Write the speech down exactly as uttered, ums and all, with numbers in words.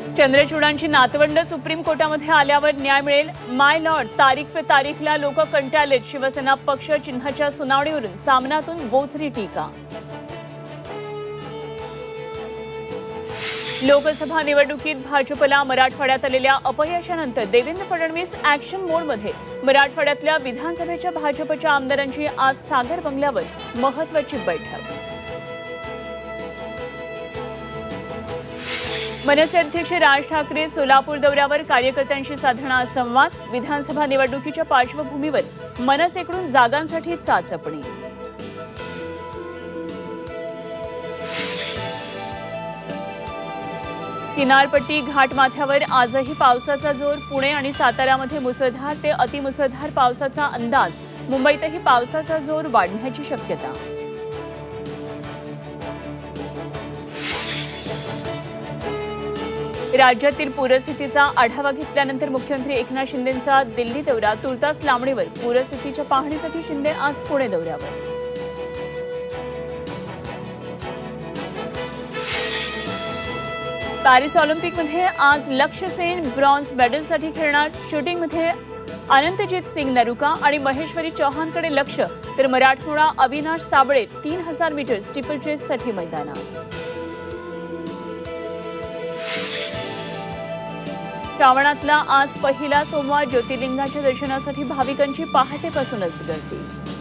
चंद्रचूडांची नातवंड सुप्रीम कोर्टामध्ये आल्यावर न्याय मिळेल। माय लॉर्ड तारीख पे तारीखला लोक कंटाळलेत। शिवसेना पक्ष चिन्हाच्या सुनावणीवरून सामनातून बोचरी टीका। लोकसभा निवडणुकीत भाजपला मराठवाड्यात आलेल्या अपयशानंतर देवेंद्र फडणवीस ॲक्शन मोडमध्ये। मराठवाड्यातल्या विधानसभेच्या भाजपच्या आमदारांची आज सागर बंगल्यावर महत्त्वाची बैठक। मनसे अध्यक्ष राज ठाकरे सोलापूर दौऱ्यावर कार्यकर्त्यांशी साधणार संवाद। विधानसभा निवडणुकीच्या पार्श्वभूमीवर मनसेकडून जागांसाठी चाचपणी। किनारपट्टी घाटमाथ्यावर आजही पावसाचा जोर। पुणे आणि साताऱ्यामध्ये मुसळधार ते अतिमुसळधार पावसाचा अंदाज। मुंबईतही पावसाचा जोर वाढण्याची शक्यता। राज्यातील पूरस्थितीचा आढावा घेतल्यानंतर मुख्यमंत्री एकनाथ शिंदेंचा दिल्ली दौरा। तुर्तास लांबणीवर पूरस्थितीच्या पाहणीसाठी शिंदे आज पुणे दौऱ्यावर। पॅरिस ऑलिम्पिकमध्ये आज लक्ष्य सेन ब्रॉन्झ मेडलसाठी खेळणार। शूटिंगमध्ये अनंतजीत सिंग नरुका आणि महेश्वरी चौहानकडे लक्ष, तर मराठमोळा अविनाश साबळे तीन हजार मीटर स्टीपल चेससाठी मैदानात। श्रावणातला आज पहिला सोमवार। ज्योतिर्लिंगाच्या दर्शनासाठी भाविकांची पहाटेपासूनच गर्दी।